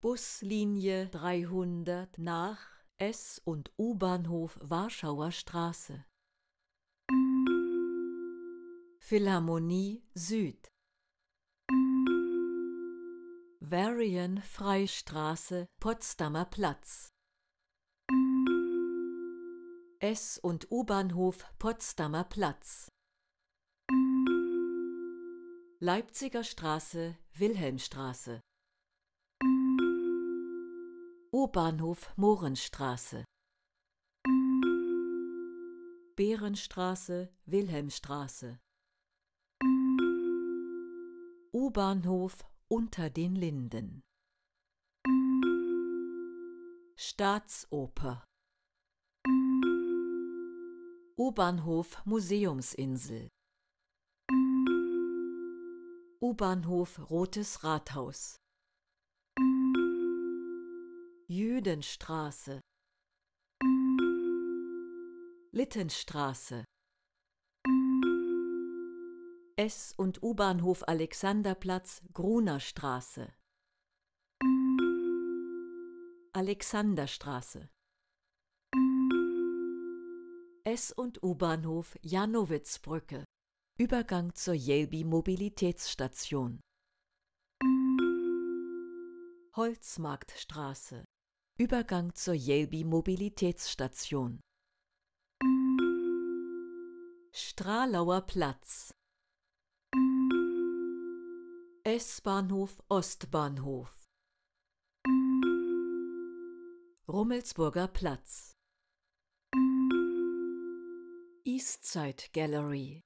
Buslinie 300 nach S- und U-Bahnhof Warschauer Straße. Philharmonie Süd. Varian-Freistraße, Potsdamer Platz. S- und U-Bahnhof Potsdamer Platz. Leipziger Straße, Wilhelmstraße. U-Bahnhof Mohrenstraße. Behrenstraße, Wilhelmstraße. U-Bahnhof Unter den Linden. Staatsoper. U-Bahnhof Museumsinsel. U-Bahnhof Rotes Rathaus. Jüdenstraße. Littenstraße. S- und U-Bahnhof Alexanderplatz, Grunerstraße. Alexanderstraße. S- und U-Bahnhof Jannowitzbrücke. Übergang zur Jelbi Mobilitätsstation. Holzmarktstraße. Übergang zur Jelbi Mobilitätsstation. Stralauer Platz. S-Bahnhof Ostbahnhof. Rummelsburger Platz. Eastside Gallery.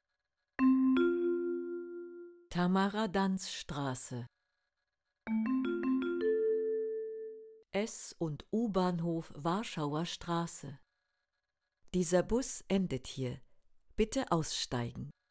Tamara-Danz-Straße. S- und U-Bahnhof Warschauer Straße. Dieser Bus endet hier. Bitte aussteigen.